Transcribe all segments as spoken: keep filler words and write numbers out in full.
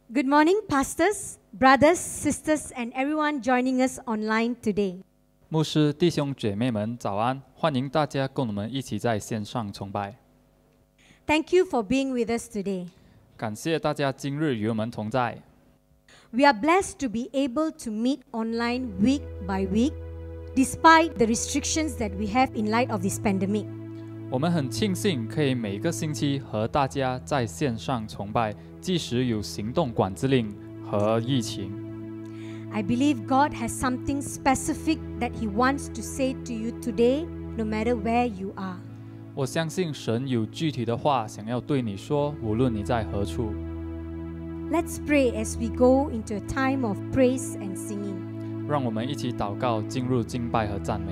Good morning, pastors, brothers, sisters, and everyone joining us online today. 牧师、弟兄姐妹们，早安！欢迎大家跟我们一起在线上崇拜。 Thank you for being with us today. 感谢大家今日与我们同在。 We are blessed to be able to meet online week by week, despite the restrictions that we have in light of this pandemic. 我们很庆幸可以每个星期和大家在线上崇拜，即使有行动管制令和疫情。 I believe God has something specific that He wants to say to you today, no matter where you are. 我相信神有具体的话想要对你说，无论你在何处。 Let's pray as we go into a time of praise and singing. 让我们一起祷告，进入敬拜和赞美。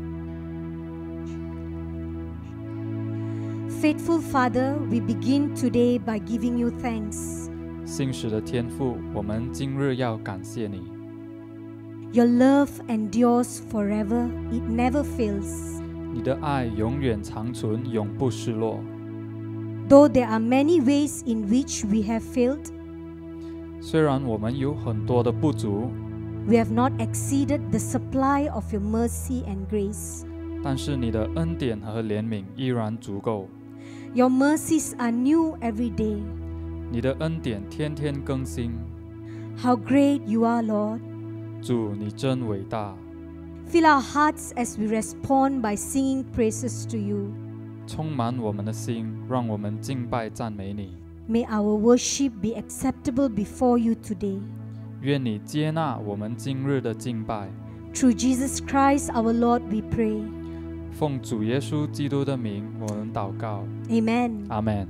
Faithful Father, we begin today by giving you thanks. 信实的天父，我们今日要感谢你。 Your love endures forever, it never fails. 你的爱永远长存，永不失落。 Though there are many ways in which we have failed, 虽然我们有很多的不足， we have not exceeded the supply of your mercy and grace. 但是你的恩典和怜悯依然足够。 Your mercies are new every day. 你的恩典天天更新。 How great you are, Lord. 主，你真伟大。 Fill our hearts as we respond by singing praises to you. 充满我们的心，让我们敬拜赞美你。 May our worship be acceptable before you today. 愿你接纳我们今日的敬拜。 Through Jesus Christ our Lord we pray. 奉主耶稣基督的名，我们祷告。 Amen. 阿们。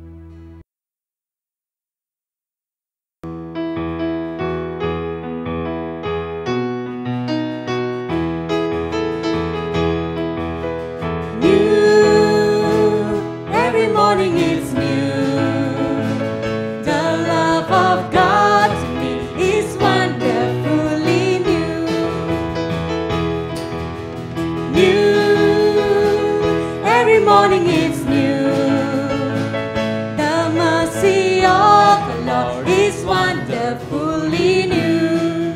Every morning it's new. The love of God to me is wonderfully new. New. Every morning it's new. The mercy of the Lord is wonderfully new.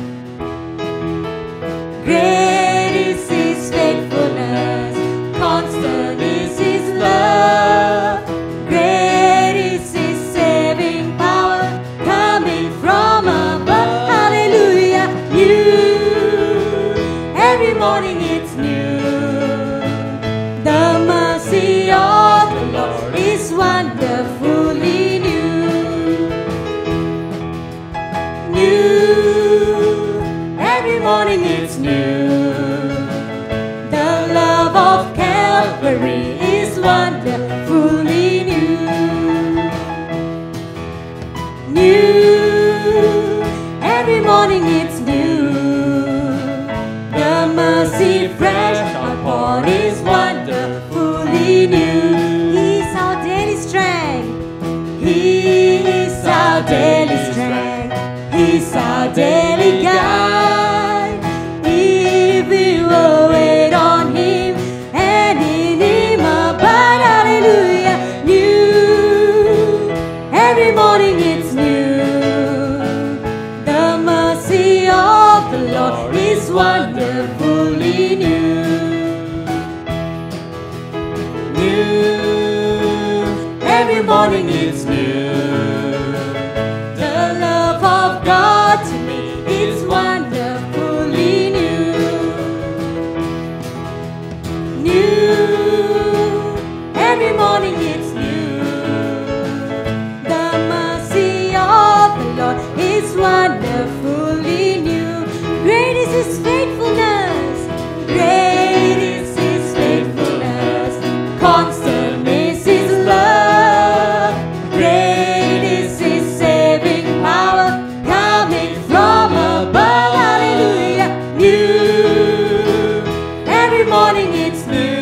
Great is His faithfulness, constant is His love. Great is His saving power, coming from above. Hallelujah. New. Every morning it's new. The mercy of the Lord is wonderfully new. New. Every morning it's new. The love of Calvary is wonderfully new. New. Every morning it's new. The mercy fresh outpoured is wonderfully new. He's our daily strength. He is our daily strength. He's our daily guide. If we will wait on Him and in Him abide. Hallelujah. New. Every morning it's new. The mercy of the Lord is wonderfully new. New. Every morning it's new. The love of God to me is wonderfully new. New. Every morning it's new. The mercy of the Lord is wonderfully new. Great is His faithfulness. Great is His faithfulness. Constant is His love. Great is His saving power, coming from above. Hallelujah. New. Every morning it's new.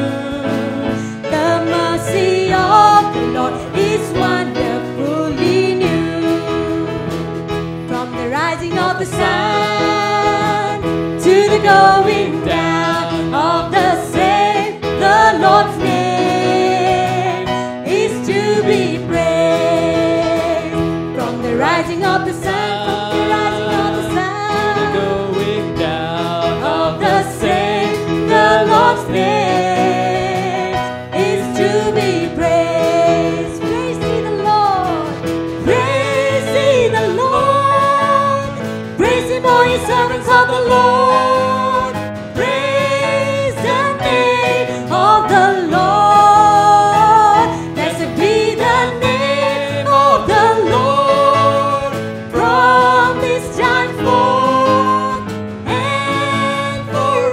The mercy of the Lord is wonderfully new. From the rising of the sun to the going down of the same, the Lord's name is to be praised. From the rising of the sun, from the rising of the sun to the going down of the same, the Lord's name is to be praised. Praise ye the Lord, praise ye the Lord, praise him, all ye servants of the Lord, praise the name of the Lord. Blessed be the name of the Lord from this time forth and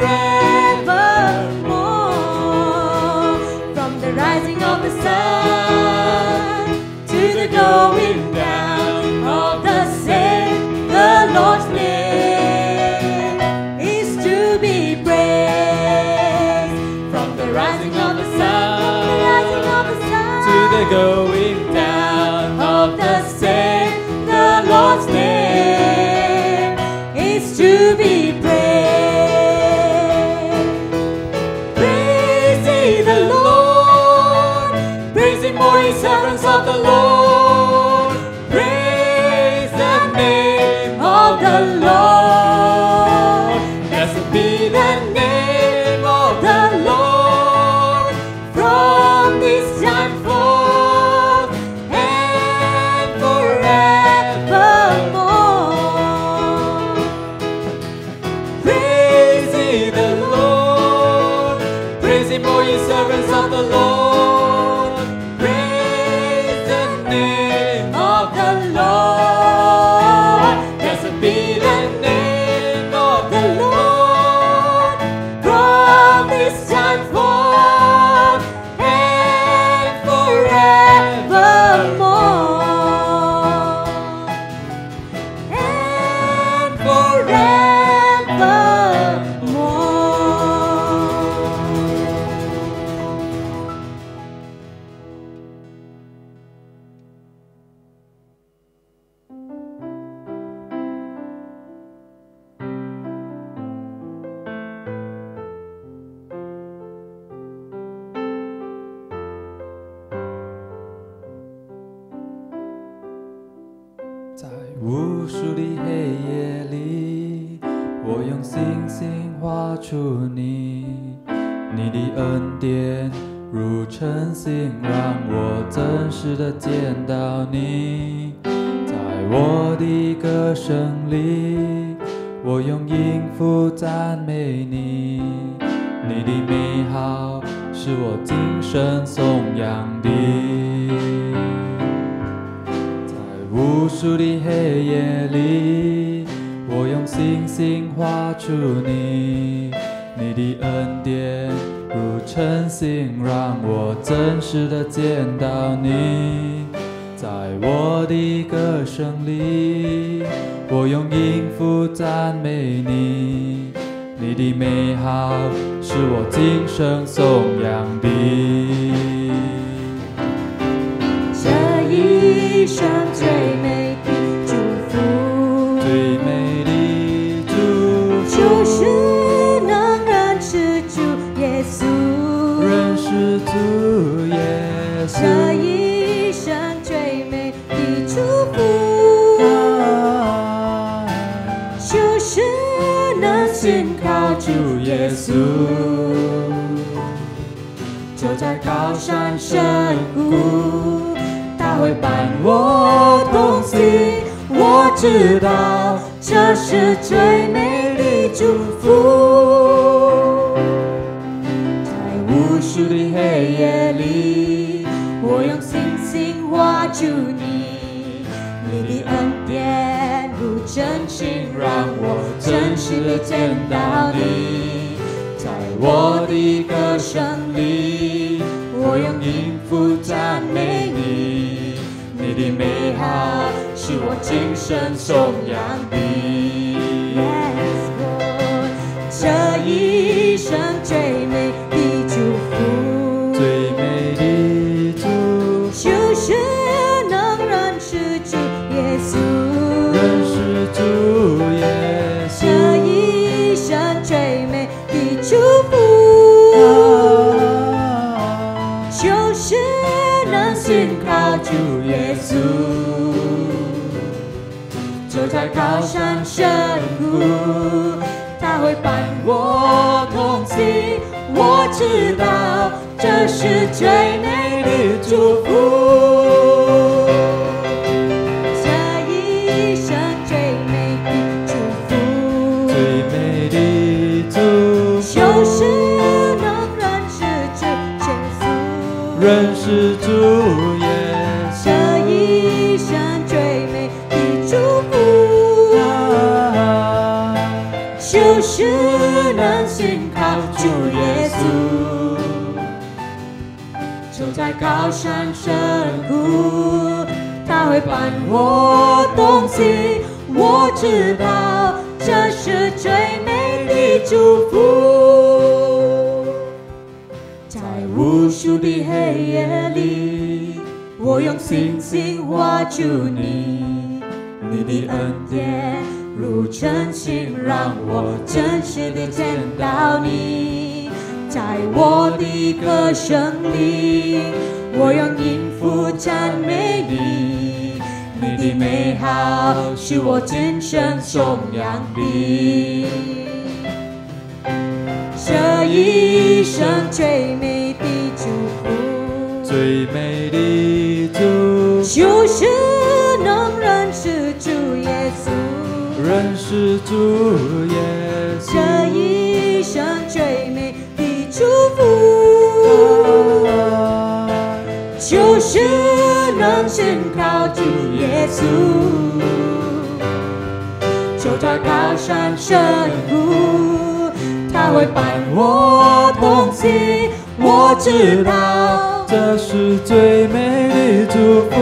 forevermore. From the rising of the sun to the going down of the same, the Lord's name is to be praised. From the rising of the sun, the rising of the sun to the going down of the same, the Lord's name is to be praised. Praise ye the Lord, praise him, all ye servants of the Lord, praise the name of the Lord. Blessed be the name of the Lord from this time forth and forevermore. Praise ye the Lord, praise him, all ye servants of the Lord, praise the name of the Lord. Blessed be the name of the Lord from this time forth and forevermore. And forevermore. 在无数的黑夜里，我用星星画出你，你的恩典如晨星，让我真实的见到你。在我的歌声里，我用音符赞美你，你的美好是我今生颂扬的。无数的黑夜里，我用星星画出你，你的恩典如晨星，让我真实的见到你。在我的歌声里，我用音符赞美你，你的美好是我今生颂扬的。 这一生最美的祝福， 最美的祝福， 就是能认识主耶稣。 认识主耶稣。 这一生最美的祝福，就是能信靠主耶稣。走在高山深谷，他会伴我同行，我知道这是最美的祝福。在无数的黑夜里，我用星星画出你，你的恩典如真心，让我真实的见到你。在我的歌声里，我用音符赞美你，你的美好是我今生颂扬的。Yes, Lord， 这一生最美的祝福， 最美的祝福， 就是能认识主耶稣。 认识主耶稣。 这一生最美的祝福，就是能信靠主耶稣。 走在高山深谷，他会伴我同行。我知道这是最美的祝福。这一生最美的祝福， 最美的祝福， 就是能认识主耶稣， 认识主耶稣。 这一生最美的祝福，就是能信靠主耶稣。走在高山深谷，他会伴我同行。我知道这是最美的祝福。在无数的黑夜里，我用星星画出你，你的恩典如晨星，让我真实地见到你。在我的歌声里，我用音符赞美你，你的美好是我今生颂扬的。这一生最美的祝福， 最美的祝福， 就是能认识主耶稣， 认识主耶稣。 这一生最美的祝福，就是能信靠主耶稣。走在高山深谷，他会伴我同行。我知道这是最美的祝福，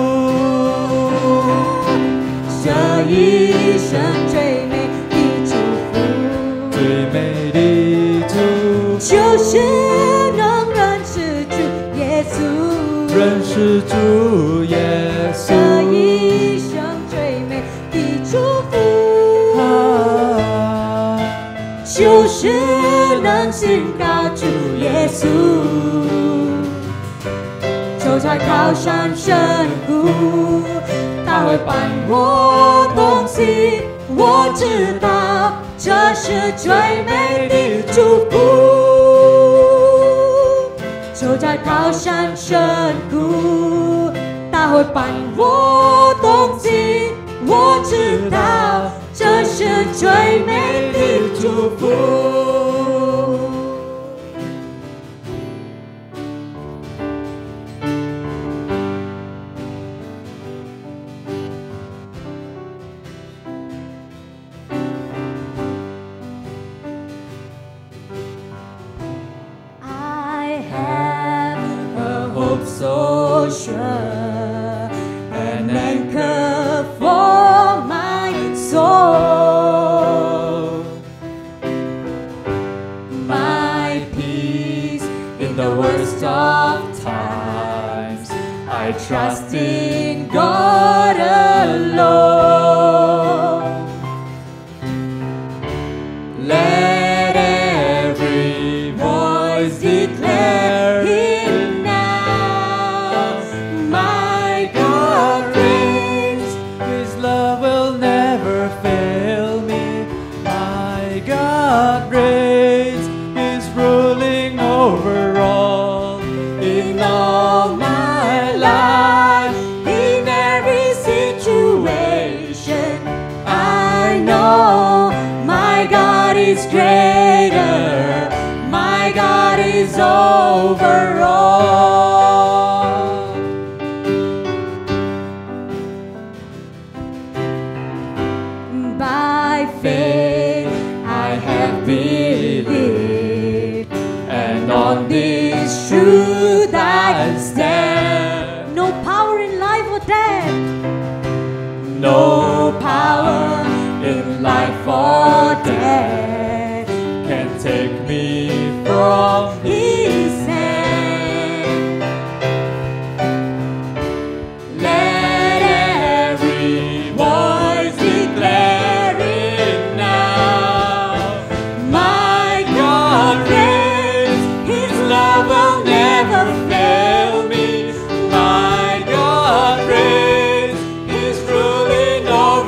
这一生最美的祝福， 最美的祝福， 就是能认识主耶稣， 认识主耶稣。 这一生最美的祝福，就是能信靠主耶稣。走在高山深谷，他会伴我同行。我知道这是最美的祝福。走在高山深谷，他会伴我同行。我知道这是最美的祝福。So sure, an anchor for my soul, my peace in the worst of times. I trust in God alone. Let every voice declare Him now. My God reigns, His love will never fail me. My God reigns, He's ruling over all. in all my life, in every situation, I know my God is greater. My God is over all. By faith I have believed, and on this truth I stand. No power in life or death, no power in life or death Can take me from His hand. Let every voice declare it now. My God reigns, His love will never fail me. My God reigns, He's ruling over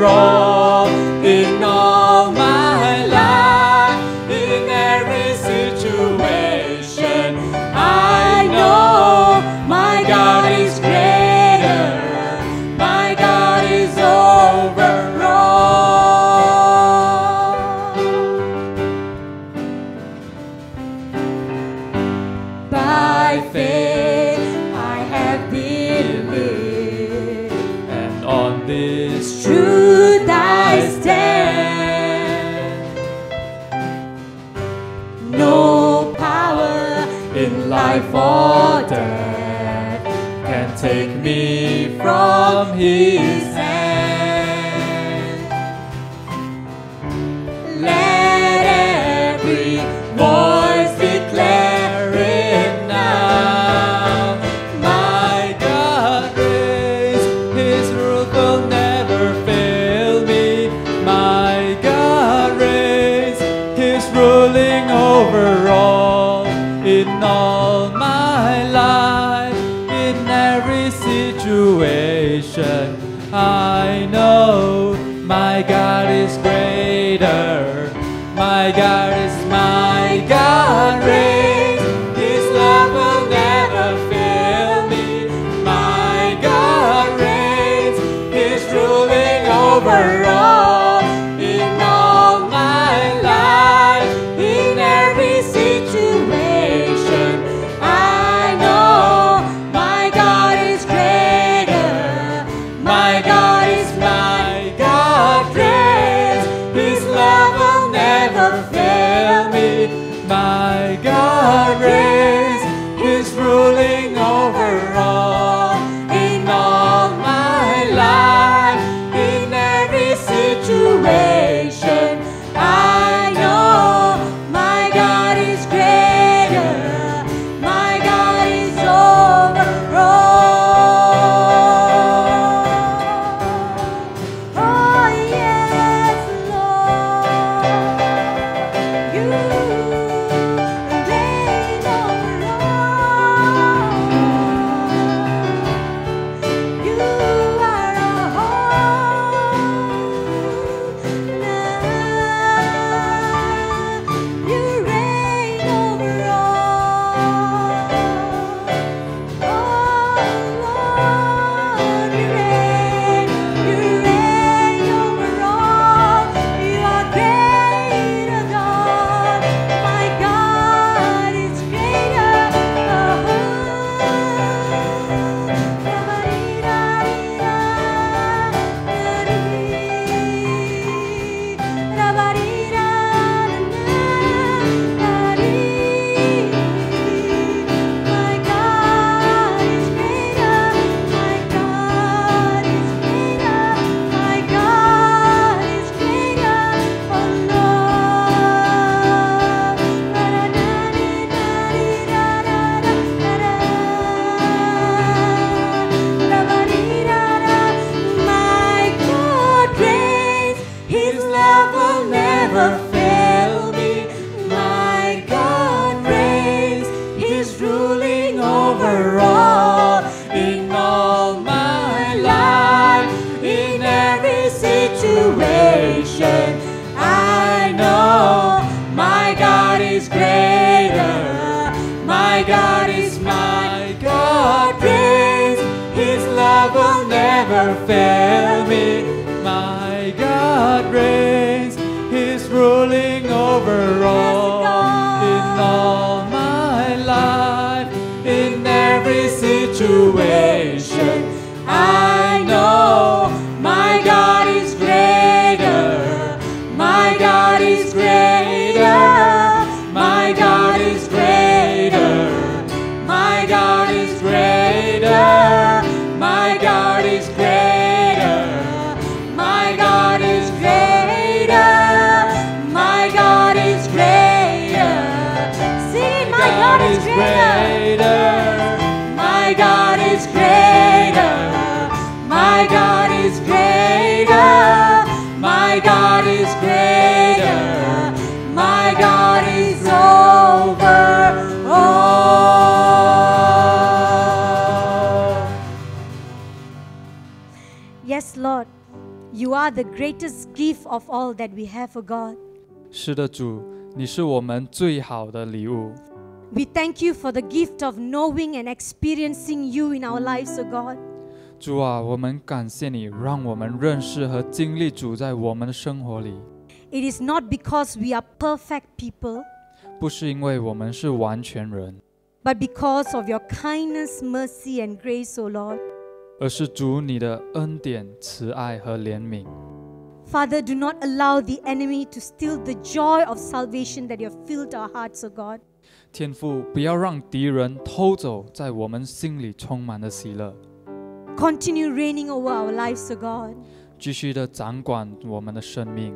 over all in all my life, in every situation. I know my God is greater, my God is over all. By faith I have believed, And on this truth I stand. No power in life or death can take me from His hand. Let every voice declare it now. My God reigns, His rule will never fail me. My God reigns, He's ruling over all in all my life, in every situation. I know my God is greater. My God is my God reigns. His love will never fail me. My God reigns. He's ruling over all in all my life, in every situation. I know my God is greater. My God is My God reigns. His love will never fail me. My God reigns. He's ruling over all in all my life, in every situation. I know my God is greater. My God is over all. Oh yes, Lord, you reign over all. You are our home. You reign over all. Oh Lord, you reign, you reign over all. You are greater, God. My God is greater. My God is greater. My God is greater. My God is greater. Oh My God reigns. His love will never fail me. My God reigns. He's ruling over all in all my life, in every situation. I know my God is greater. My God is my God reigns. His love will never fail me. My God reigns. He's ruling over all in all my life, in every situation. I know my God is greater. My God is greater. My God is greater. My God is greater. My God is greater. My God is greater. My God is greater. Sing, my God is greater. My God is greater. My God is greater. My God is greater. My God is over all. Yes, Lord. You are the greatest gift of all that we have, O God. 是的，主，你是我们最好的礼物。 We thank you for the gift of knowing and experiencing you in our lives, O God. 主啊，我们感谢你，让我们认识和经历主在我们的生活里。 It is not because we are perfect people, 不是因为我们是完全人， but because of your kindness, mercy, and grace, O Lord. 而是主你的恩典、慈爱和怜悯。 Father, do not allow the enemy to steal the joy of salvation that you have filled our hearts, O God. 天父，不要让敌人偷走在我们心里充满的喜乐。 Continue reigning over our lives, O God. 继续的掌管我们的生命。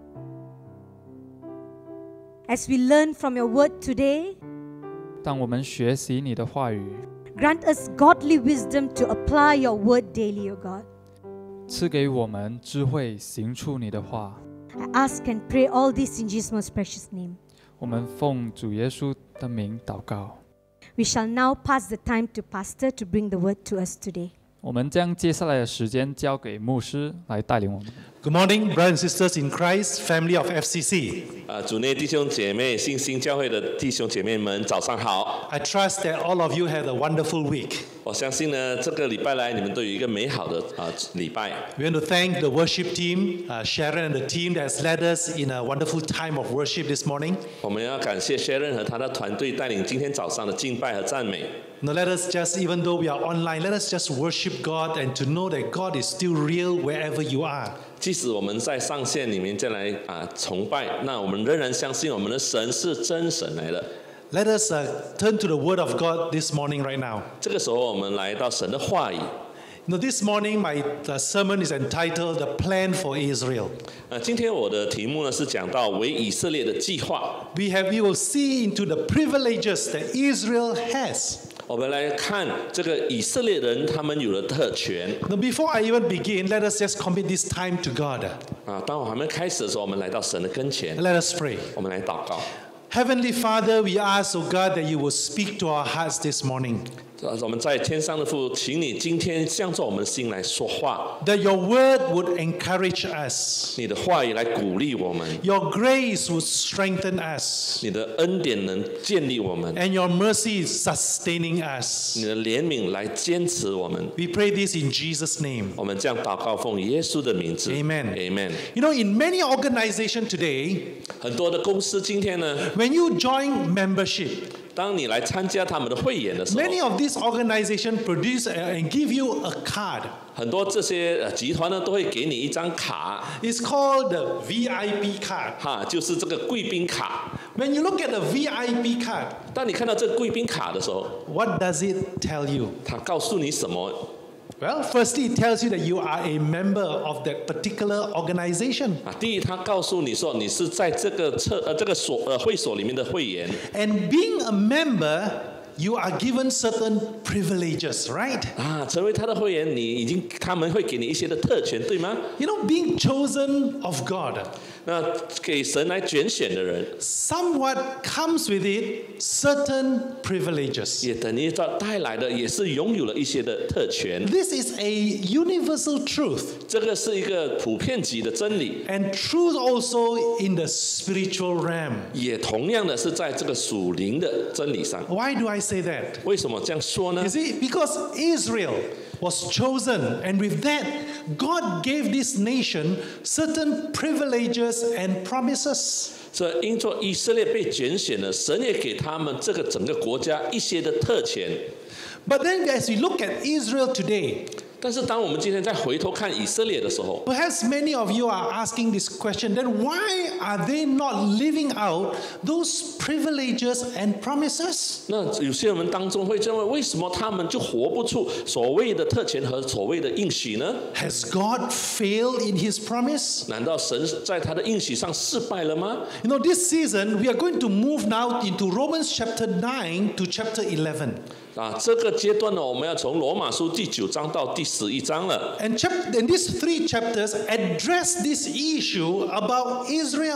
As we learn from your word today, 当我们学习你的话语， grant us godly wisdom to apply your word daily, O God. 赐给我们智慧，行出你的话。 I ask and pray all this in Jesus' most precious name. 我们奉主耶稣的名祷告。 We shall now pass the time to Pastor to bring the word to us today. 我们将接下来的时间交给牧师来带领我们。 Good morning, brothers and sisters in Christ, family of F C C. 啊，主内弟兄姐妹、信心教会的弟兄姐妹们，早上好！ I trust that all of you had a wonderful week. 我相信呢，这个礼拜来你们都有一个美好的啊礼拜。 We want to thank the worship team, uh, Sharon and the team that has led us in a wonderful time of worship this morning. 我们要感谢 Sharon 和他的团队带领今天早上的敬拜和赞美。 Now let us just, even though we are online, let us just worship God and to know that God is still real wherever you are. 即使我们在上线里面再来啊崇拜，那我们仍然相信我们的神是真神来的。 Let us uh, turn to the Word of God this morning right now. 这个时候，我们来到神的话语。 Now this morning my uh, sermon is entitled "The Plan for Israel." 呃，今天我的题目呢是讲到为以色列的计划。 We have, we will see into the privileges that Israel has. 我们来看这个以色列人他们有的特权。 Now, before I even begin, let us just commit this time to God. 啊，当我还没开始的时候，我们来到神的跟前， Let us pray. 我们来祷告。 Heavenly Father, we ask, oh God, that you will speak to our hearts this morning. 我们在天上的父，请你今天向着我们的心来说话， That your word would encourage us. 你的话语来鼓励我们， Your grace would strengthen us. 你的恩典能建立我们， And your mercy is sustaining us. 你的怜悯来坚持我们。 We pray this in Jesus' name. 我们这样祷告，奉耶稣的名字 Amen. Amen。 You know, in many organizations today, 很多的公司今天呢， when you join membership, 当你来参加他们的会员的时候， many of these organizations produce and give you a card. 很多这些呃集团呢都会给你一张卡， It's called the V I P card. 哈，就是这个贵宾卡。 When you look at the V I P card, 当你看到这个贵宾卡的时候， what does it tell you? 它告诉你什么？ Well, firstly, it tells you that you are a member of that particular organization. 啊，第一，他告诉你说你是在这个测呃这个所呃会所里面的会员 And being a member, you are given certain privileges, right? 啊，成为他的会员，你已经他们会给你一些的特权，对吗？ You know, being chosen of God, 那给神来拣选的人， somewhat comes with it certain privileges. 也等于他带来的也是拥有了一些的特权。 This is a universal truth, 这个是一个普遍级的真理， and truth also in the spiritual realm. 也同样的是在这个属灵的真理上。 Why do I say that? 为什么这样说呢 You？ see, because Israel was chosen, and with that, God gave this nation certain privileges and promises. 这因着以色列被拣选了，神也给他们这个整个国家一些的特权。 But then, as we look at Israel today, 但是当我们今天再回头看以色列的时候， perhaps many of you are asking this question, then why are they not living out those privileges and promises? 那有些人当中会认为，为什么他们就活不出所谓的特权和所谓的应许呢？ Has God failed in his promise? 难道神在他的应许上失败了吗？ You know, this season, we are going to move now into Romans chapter nine to chapter eleven. 啊，这个阶段呢，我们要从罗马书第九章到第十一章了。 And, chap- and these three chapters address this issue about Israel.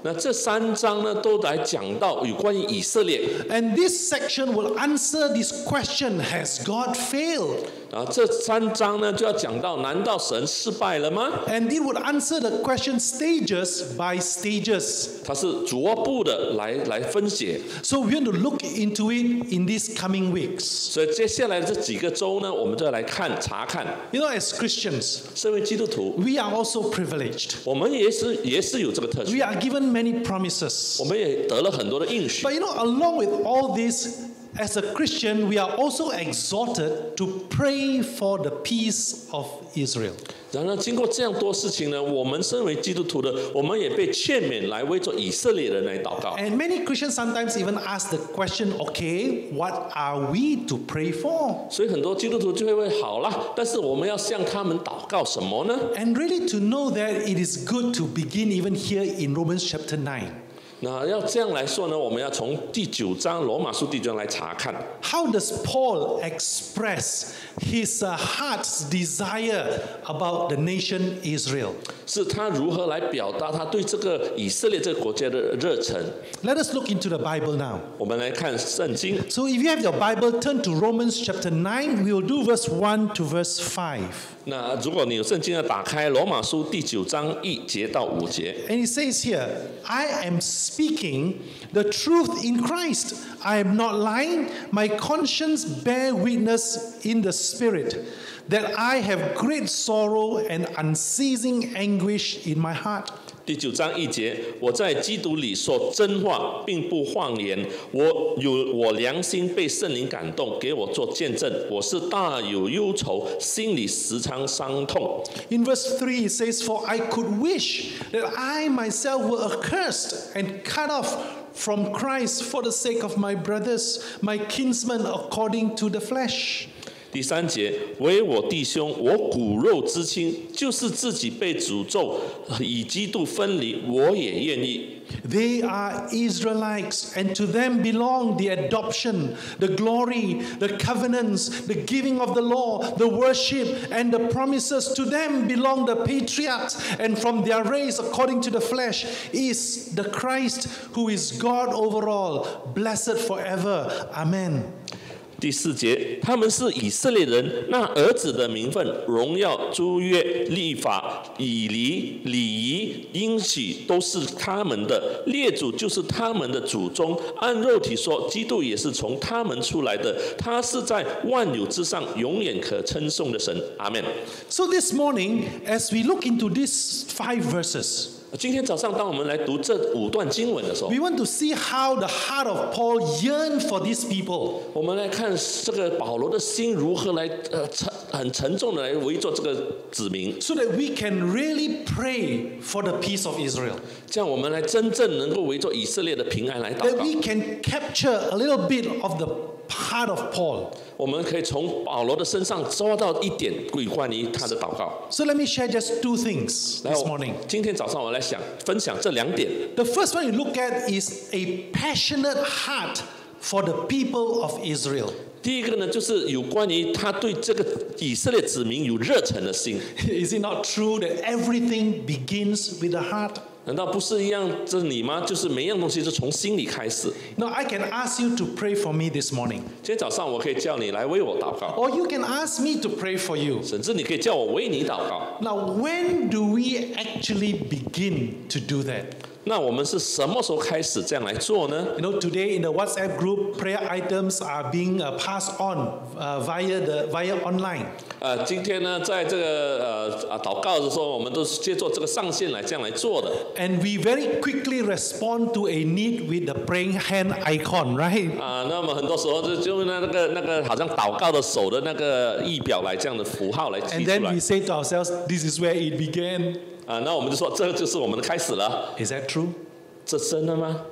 那这三章呢，都来讲到有关于以色列。 And this section will answer this question: Has God failed? 啊，这三章呢就要讲到，难道神失败了吗？ And it would answer the question stages by stages. 它是逐步的来来分解。 So we're going to look into it in these coming weeks. 所以接下来这几个周呢，我们就来看查看。 You know, as Christians, 身为基督徒， we are also privileged. 我们也是也是有这个特 We 权， are given many promises. 我们也得了很多的应许。 But you know, along with all this, as a Christian, we are also exhorted to pray for the peace of Israel. 然而，经过这样多事情呢，我们身为基督徒的，我们也被劝勉来为着以色列人来祷告。 And many Christians sometimes even ask the question, okay, what are we to pray for? 所以很多基督徒就会问：好啦，但是我们要向他们祷告什么呢？ And really to know that it is good to begin even here in Romans chapter nine. 那要这样来说呢，我们要从第九章罗马书第九章来查看。 How does Paul express his uh, heart's desire about the nation Israel? 是他如何来表达他对这个以色列这个国家的热忱。 Let us look into the Bible now. 我们来看圣经。 So if you have your Bible, turn to Romans chapter nine. We will do verse one to verse five. 那如果你有圣经要打开罗马书第九章一节到五节， And it says here, I am speaking the truth in Christ. I am not lying. My conscience bear witness in the Spirit that I have great sorrow and unceasing anguish in my heart. 第九章一节，我在基督里说真话，并不谎言。我有我良心被圣灵感动，给我做见证。我是大有忧愁，心里时常伤痛。 In verse three, it says, For I could wish that I myself were accursed and cut off from Christ for the sake of my brothers, my kinsmen according to the flesh. 第三节，为我弟兄，我骨肉之亲，就是自己被诅咒，以基督分离，我也愿意。 They are Israelites, and to them belong the adoption, the glory, the covenants, the giving of the law, the worship, and the promises. To them belong the patriarchs, and from their race, according to the flesh, is the Christ who is God over all, blessed forever. Amen. 第四节，他们是以色列人，那儿子的名分、荣耀、诸约、律法、以礼、礼仪、应许，都是他们的。列祖就是他们的祖宗。按肉体说，基督也是从他们出来的。他是在万有之上，永远可称颂的神。阿门。 So this morning, as we look into these five verses, 今天早上，当我们来读这五段经文的时候， we want to see how the heart of Paul yearned for these people. 我们来看这个保罗的心如何来呃沉很沉重的来围着这个子民， So that we can really pray for the peace of Israel. 这样我们来真正能够围着以色列的平安来祷 That 告。 we can capture a little bit of the heart of Paul. 我们可以从保罗的身上抓到一点有关于他的祷告。 So let me share just two things 来 this 我 morning. 今天早上我来想分享这两点。 The first one you look at is a passionate heart for the people of Israel. 第一个呢，就是有关于他对这个以色列子民有热忱的心。 Is it not true that everything begins with the heart? 难道不是一样这里吗？就是每一样东西是从心里开始。 Now I can ask you to pray for me this morning. 今天早上我可以叫你来为我祷告， Or you can ask me to pray for you. 甚至你可以叫我为你祷告。 Now, when do we actually begin to do that? 那我们是什么时候开始这样来做呢？ You know, today in the WhatsApp group, prayer items are being uh, passed on uh, via the via online. 呃，今天呢，在这个呃啊祷告的时候，我们都是借助这个上线来这样来做的。 And we very quickly respond to a need with the praying hand icon, right? 啊，那么很多时候就就那那个那个好像祷告的手的那个仪表来这样的符号来记 And 出 then 来 we say to ourselves, this is where it began. 啊，那我们就说这就是我们的开始了。 Is that true? 这真的吗？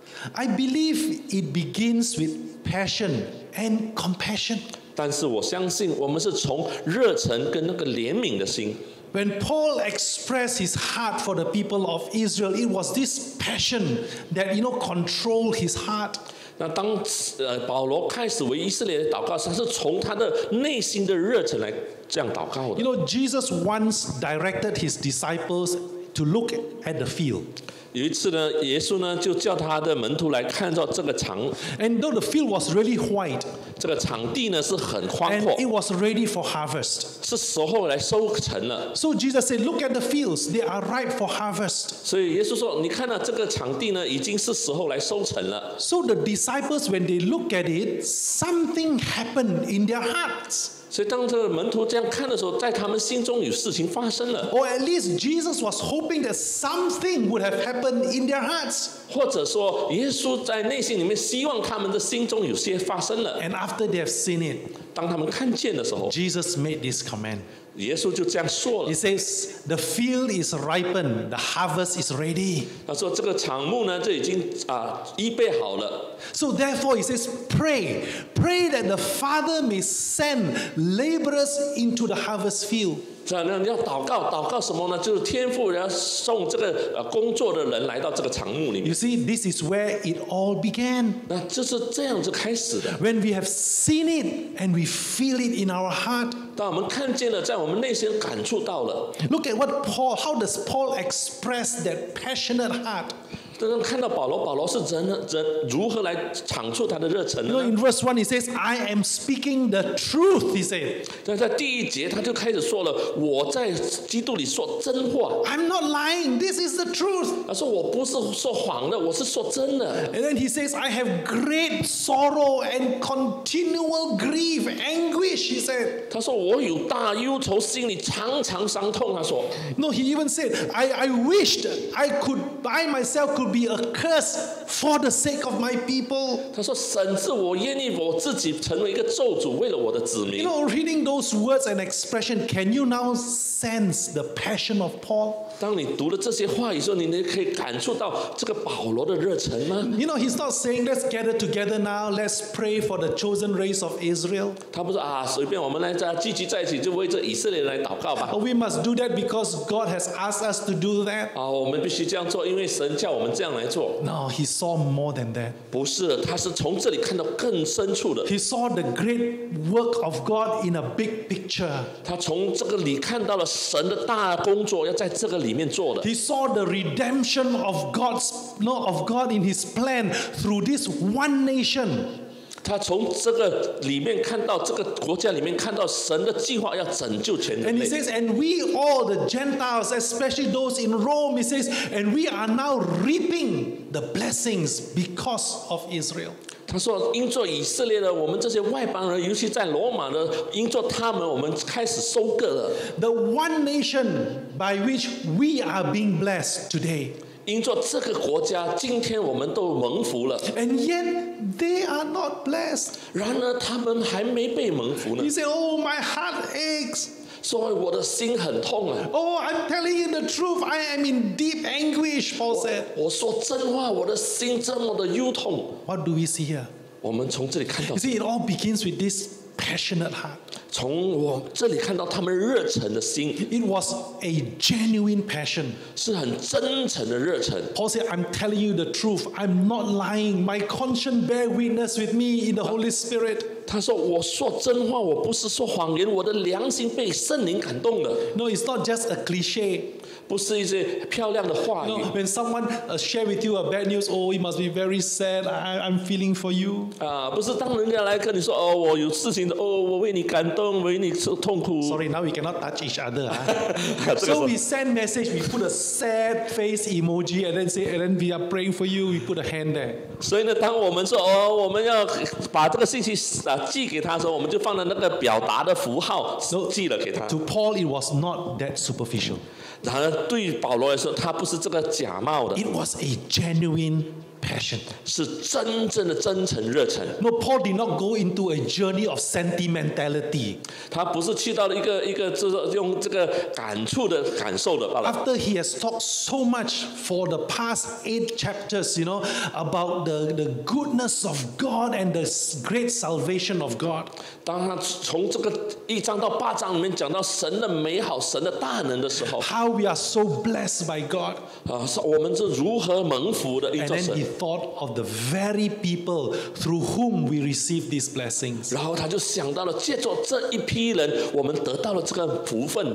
I believe it begins with passion and compassion. 但是我相信我们是从热忱跟那个怜悯的心。 When Paul expressed his heart for the people of Israel, it was this passion that, you know, controlled his heart. 那当呃保罗开始为以色列祷告时，他是从他的内心的热忱来这样祷告的 You。know, Jesus once directed his disciples to look at the field. 有一次呢，耶稣呢就叫他的门徒来看到这个场， And though the field was really white, 这个场地呢是很宽 and 阔， it was ready for harvest. 是时候来收成了。 So Jesus said, look at the fields, they are ripe for harvest. 所以耶稣说：“你看到这个场地呢，已经是时候来收成了。 So the disciples, when they look at it, something happened in their hearts. ” 所以当这个门徒这样看的时候，在他们心中有事情发生了， Or at least Jesus was hoping that something would have happened in their hearts. 或者说耶稣在内心里面希望他们的心中有些发生了。 And after they have seen it, 当他们看见的时候， Jesus made this command. 耶稣就这样说 He 了。 says, the field is ripened, the harvest is ready. 他说：“这个场幕呢，这已经啊预备好了。 So therefore, he says, pray. Pray that the Father may send laborers into the harvest field. 这样呢，要祷告，祷告什么呢？就是天父要送这个呃工作的人来到这个场幕里面。 You see, this is where it all began. 那就是这样子开始的。 When we have seen it and we feel it in our heart. 当我们看见了，在我们内心感触到了。 Look at what Paul, how does Paul express that passionate heart? 当然看到保罗，保罗是人人如何来阐述他的热忱 You know, 呢？ in verse one, he says, I am speaking the truth, he said. 但在第一节他就开始说了：“我在基督里说真话。 I'm not lying, this is the truth. ” 他说：“我不是说谎的，我是说真的。” And then he says, I have great sorrow and continual grief, anguish, he said. 他说：“我有大忧愁，心里常常伤痛。”他说 No, he even said, I, I wished I could, I myself could be accursed for the sake of my people.：“ 他说，甚至我愿意我自己成为一个咒诅，为了我的子 You 民。” know, reading those words and expression, can you now sense the passion of Paul? 当你读了这些话语的时候，你能可以感触到这个保罗的热忱吗？ You know, he's not saying, let's gather together now, let's pray for the chosen race of Israel. 他不是啊，随便我们来在聚集在一起，就为这以色列人来祷告吧。 Or we must do that because God has asked us to do that. 啊，我们必须这样做，因为神叫我们这样来做。 No, he saw more than that. 不是，他是从这里看到更深处的。 He saw the great work of God in a big picture. 他从这个里看到了神的大工作要在这个里面做的。 He saw the redemption of God's no of God in his plan through this one nation. 他从这个里面看到这个国家里面看到神的计划要拯救全 And 人 he 类。 says, and we all, the Gentiles, especially those in Rome, he says, and we are now reaping the blessings because of Israel. 他说：“因做以色列的，我们这些外邦人，尤其在罗马的，因做他们，我们开始收割了。 The one nation by which we are being blessed today. 因做这个国家，今天我们都蒙福了。 And yet they are not blessed. 然而他们还没被蒙福呢 He。said, oh, my heart aches. 所以我的心很痛啊！ Oh, I'm telling you the truth. I am in deep anguish, Paul said. 我说真话，我的心这么的忧痛。 What do we see here? 我们从这里看到 You，see, it all begins with this passionate heart. 从我这里看到他们热忱的心， It was a genuine passion. 是很真诚的热忱。 Paul said, I'm telling you the truth. I'm not lying. My conscience bear witness with me in the Holy Spirit. 他说：“我说真话，我不是说谎言，我的良心被圣灵感动了， No, it's not just a cliche. 不是一些漂亮的话语 No, when someone uh, share with you a bad news, oh, it must be very sad. I, I'm feeling for you. 啊，不是当人家来跟你说哦，我有事情的哦，我为你感动，为你痛苦。 Sorry, now we cannot touch each other. ah. 这个 So 是 we send message, we put a sad face emoji, and then say, and then we are praying for you. We put a hand there. 所以呢，当我们说哦，我们要把这个信息啊寄给他的时候，我们就放了那个表达的符号 No, 寄了给他。 To Paul, it was not that superficial. 然而对保罗来说，他不是这个假冒的， It was a genuine passion. 是真正的真诚热忱。 No, Paul did not go into a journey of sentimentality. 他不是去到了一个一个就是用这个感触的感受的罢了。 After he has talked so much for the past eight chapters, you know, about the, the goodness of God and the great salvation of God. 当他从这个一章到八章里面讲到神的美好、神的大能的时候， How we are so blessed by God. 啊，是我们是如何蒙福的一 And 座 then 神 he。thought of the very people through whom we receive these blessings. 然后他就想到了，借着这一批人，我们得到了这个福分的。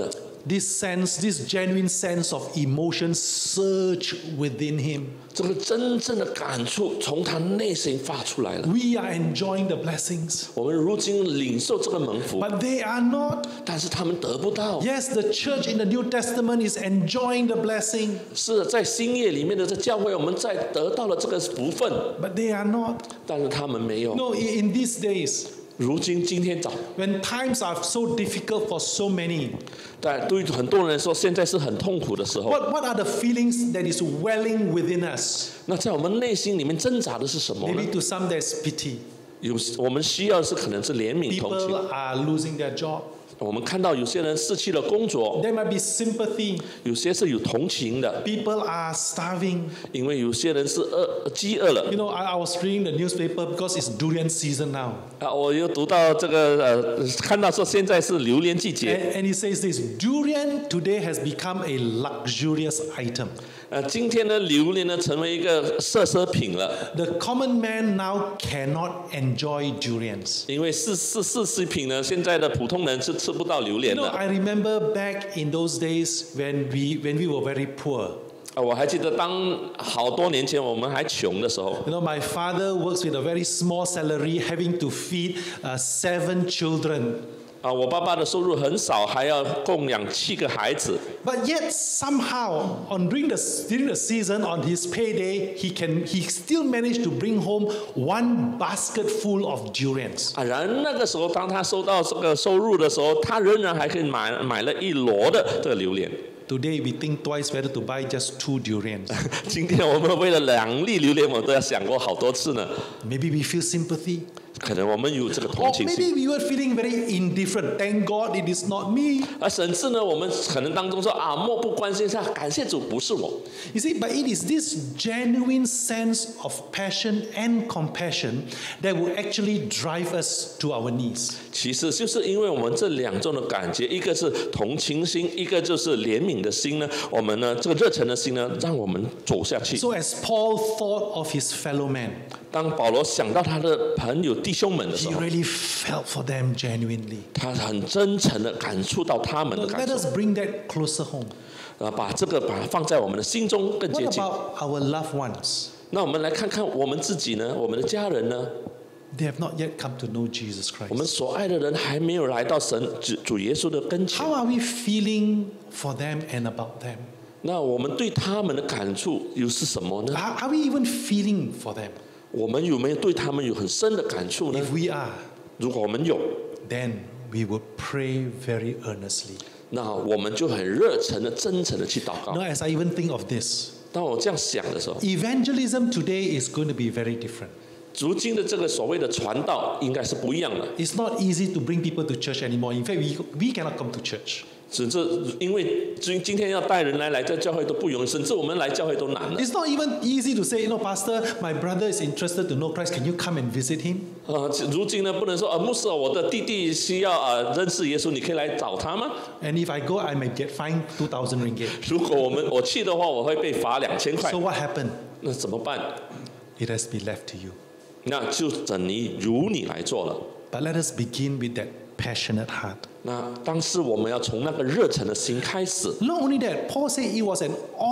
this sense, this genuine sense of emotion surge within him. 这个真正的感触从他内心发出来了。 We are enjoying the blessings, 我们如今领受这个蒙福， but they are not. 但是他们得不到。 Yes, the church in the New Testament is enjoying the blessing, 是在新约里面的这教会，我们在得到了这个福分， but they are not. 但是他们没有。 No, in in these days, 如今今天早， when times are so difficult for so many, 但对很多人来说，现在是很痛苦的时候。 what, what are the feelings that is welling within us? 那在我们内心里面挣扎的是什么呢 Maybe？to some there's pity. 有我们需要的是可能是怜悯同情。 People are losing their job. 我们看到有些人失去了工作， There might be sympathy. 有些是有同情的， People are starving. 因为有些人是饿饥饿了。 You know, I, I was reading the newspaper because it's durian season now. 啊，我又读到这个呃，看到说现在是榴莲季节。 And, and it says this, durian today has become a luxurious item. 呃，今天呢，榴莲呢成为一个奢侈品了， The common man now cannot enjoy durians. 因为是是奢侈品呢，现在的普通人是吃不到榴 You 莲 know, 的。 I remember back in those days when we when we were very poor. 啊，我还记得当好多年前我们还穷的时候， You know, my father works with a very small salary, having to feed uh, seven children. 啊，我爸爸的收入很少，还要供养七个孩子。 But yet somehow, on during the during the season, on his payday, he can he still managed to bring home one basket full of durians. 啊，然而那个时候，当他收到这个收入的时候，他仍然还可以买买了一箩的这个榴莲。 Today we think twice whether to buy just two durians. 今天我们为了两粒榴莲，我们都要想过好多次呢。 Maybe we feel sympathy. 可能我们有这个同 Or 情 maybe 心， we were feeling very indifferent. Thank God it is not me. 啊，甚至呢，我们可能当中说啊，漠不关心，下感谢主不是我。 You see, but it is this genuine sense of passion and compassion that will actually drive us to our knees. 其实就是因为我们这两种的感觉，一个是同情心，一个就是怜悯的心呢。我们呢，这个热忱的心呢，让我们走下去。 So as Paul thought of his fellow men, 当保罗想到他的朋友弟兄们的时 he 候， really felt for them genuinely. 他很真诚的感触到他们的 Let 感受， us bring that closer home. 啊，把这个把它放在我们的心中更接 What 近。 about our loved ones? 那我们来看看我们自己呢，我们的家人呢， They have not yet come to know Jesus 我们 Christ. 所爱的人还没有来到神主主耶稣的跟前 How。are we feeling for them and about them? 那我们对他们的感触又是什么呢？ Are, are we even feeling for them? 我们有没有对他们有很深的感触呢？ If we are, 如果我们有， then we will pray very earnestly. 那我们就很热忱的、真诚的去祷告 Now,。as I even think of this, 当我这样想的时候， evangelism today is going to be very different. 如今的这个所谓的传道应该是不一样的。 It's not easy to bring people to church anymore. In fact, we, we cannot come to church. 甚至因为今今天要带人来来这教会都不容易，甚至我们来教会都难了。 It's not even easy to say, you know, Pastor, my brother is interested to know Christ. Can you come and visit him? 啊，如今呢，不能说啊，牧师，我的弟弟需要啊认识耶稣，你可以来找他吗？ And if I go, I might get fined two thousand ringgit. 如果我们我去的话，我会被罚两千块 So，what happened? 那怎么办？ It has been left to you. 那就等你如你来做了。 But let us begin with that passionate heart. 那当时我们要从那个热忱的心开始。 Not only that, Paul said it was an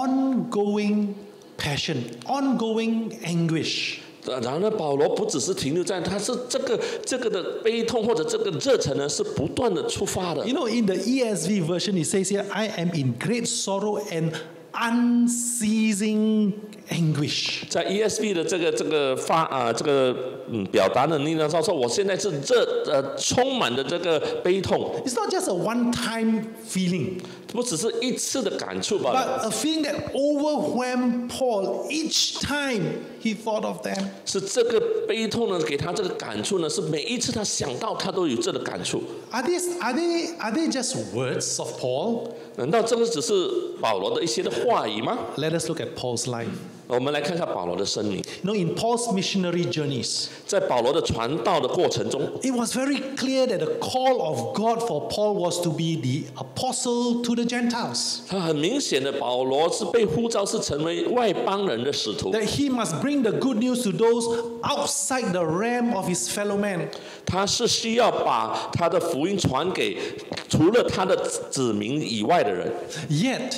ongoing passion, ongoing anguish. 然后呢，保罗不只是停留在，他是这个这个的悲痛或者这个热忱呢，是不断的出发的。 You know, in the E S V version, it says here, I am in great sorrow and unceasing anguish. 在 E S V 的这个这个发啊、这个嗯表达的力量上说，我现在是热呃充满的这个悲痛， It's not just a one-time feeling, 不只是一次的感触罢了， but a feeling that overwhelmed Paul each time he thought of them. 是这个悲痛呢给他这个感触呢，是每一次他想到他都有这个感触。 Are these are they are they just words of Paul? 难道这个只是保罗的一些的话语吗？ Let us look at Paul's life. 我们来看看保罗的生命。 You know, in Paul's missionary journeys, 在保罗的传道的过程中， it was very clear that the call of God for Paul was to be the apostle to the Gentiles. 他很明显的，保罗是被呼召是成为外邦人的使徒， That he must bring the good news to those outside the realm of his fellow men. 他是需要把他的福音传给除了他的子民以外的人。 Yet,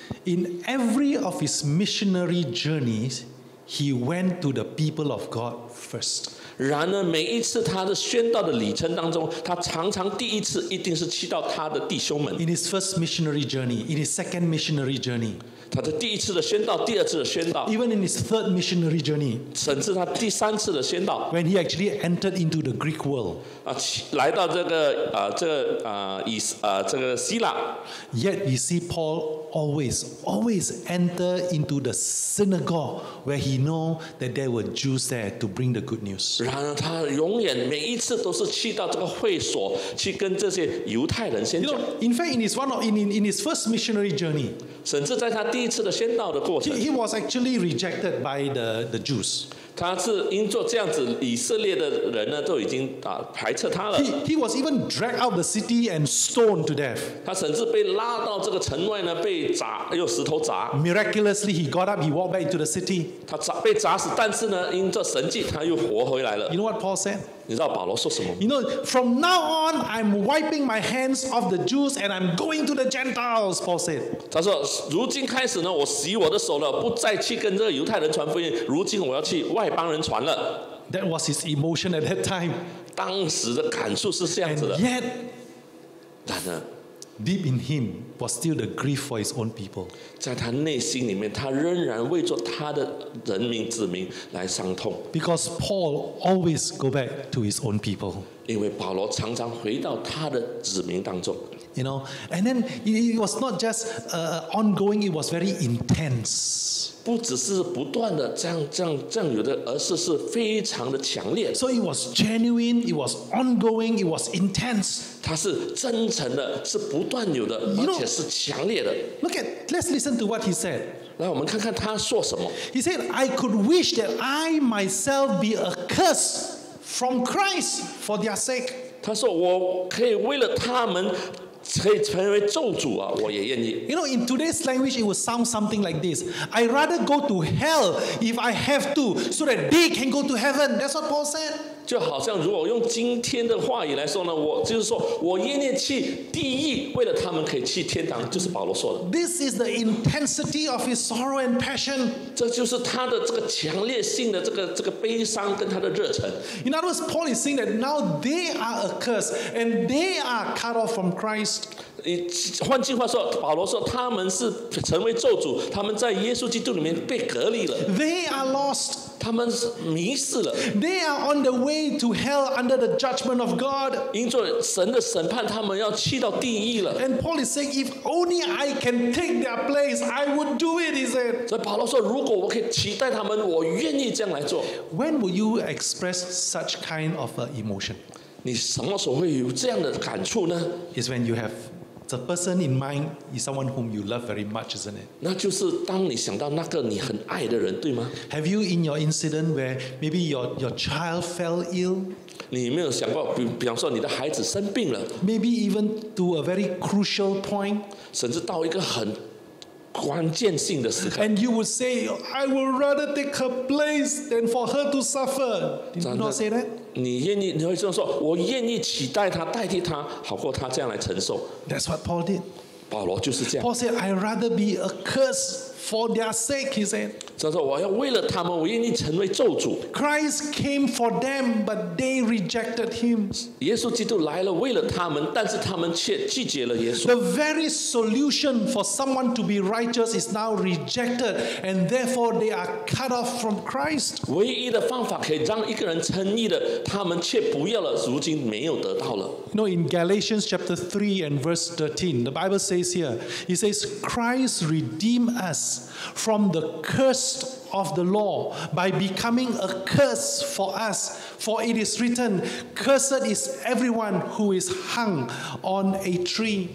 in every of his missionary journeys, he went to the people of God first. 然而，每一次他的宣道的里程当中，他常常第一次一定是去到他的弟兄们。 In his first missionary journey, in his second missionary journey, 他的第一次的宣道，第二次的宣道， even in his third missionary journey, 甚至他第三次的宣道， when he actually entered into the Greek world. 啊，来到这个呃这个呃以呃这个希腊， Yet we see Paul always, always enter into the synagogue where he know that there were Jews there to bring the good news. 然而他永远每一次都是去到这个会所，去跟这些犹太人先 You 讲， know, in fact, in his one of, in, in, in his first missionary journey, 甚至在他第一次的宣道的过 he, 程， he was actually rejected by the, the Jews. 他是因做这样子，以色列的人呢都已经啊排斥他了。 He, he was even dragged out of the city and stoned to death. 他甚至被拉到这个城外呢，被砸，用石头砸。 Miraculously, he got up, he walked back into the city. 他砸被砸死，但是呢，因这神迹，他又活回来了 You。know what Paul said? 你知道保罗说什么吗？ You know, from now on, I'm wiping my hands off the Jews and I'm going to the Gentiles, Paul said. 他说：“如今开始呢，我洗我的手了，不再去跟这个犹太人传福音。如今我要去外邦人传了。 That was his emotion at that time. ” 当时的感受是这样 And 子的。 yet, 然而， deep in him was still the grief for his own people. 在他内心里面，他仍然为着他的人民子民来伤痛， Because Paul always go back to his own people. 因为保罗常常回到他的子民当中。 You know, and then it, it was not just uh, ongoing, it was very intense. 不只是不断的这样这样这样有的，而是是非常的强烈。 So it was genuine, it was ongoing, it was intense. 它是真诚的，是不断有的， You know- 而且是强烈的。 Look at, let's listen to what he said. 来，我们看看他说什么。 He said, I could wish that I myself be accursed from Christ for their sake. 他说：“我可以为了他们，可以成为咒诅啊，我也愿意。 You know, in today's language, it would sound something like this. I'd rather go to hell if I have to, so that they can go to heaven. That's what Paul said. ” 就好像如果用今天的话语来说呢，我就是说我愿意去地狱，为了他们可以去天堂，就是保罗说的。 This is the intensity of his sorrow and passion. 这就是他的这个强烈性的这个这个悲伤跟他的热忱。 In other words, Paul is saying that now they are accursed and they are cut off from Christ. 你换句话说，保罗说他们是成为咒诅，他们在耶稣基督里面被隔离了， They are lost. 他们是迷失了。 They are on the way to hell under the judgment of God. 因着神的审判，他们要去到地狱了。 And Paul is saying, if only I can take their place, I would do it, he said. 所以保罗说：“如果我可以取代他们，我愿意这样来做。 When will you express such kind of uh, emotion? ” 你什么时候会有这样的感触呢？ Is when you have the person in mind is someone whom you love very much, isn't it? 那就是当你想到那个你很爱的人，对吗？ Have you in your incident where maybe your, your child fell ill, 你有没有想过，比比方说你的孩子生病了， maybe even to a very crucial point, 甚至到一个很关键性的时刻， and you would say, I would rather take her place than for her to suffer. Did you not say that? 你愿意，你会这样说：“我愿意取代他，代替他，好过他这样来承受。 That's what Paul did. ” 保罗就是这样。 Paul said, I'd rather be accursed for their sake, he said. 他说：“我要为了他们，我愿意成为咒诅。 Christ came for them, but they rejected him. 耶稣基督来了，为了他们，但是他们却拒绝了耶稣。 The very solution for someone to be righteous is now rejected, and therefore they are cut off from Christ. 唯一的方法可以让一个人称义的，他们却不要了，如今没有得到了。 You know, in Galatians chapter three and verse thirteen, the Bible says here, it says, Christ redeemed us from the curse of the law by becoming a curse for us. For it is written, cursed is everyone who is hung on a tree.